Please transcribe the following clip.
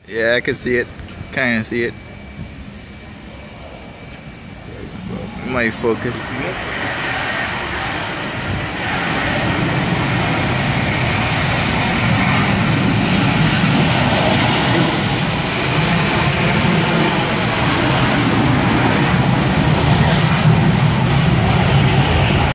Yeah, I can see it. Kind of see it. My focus. See it?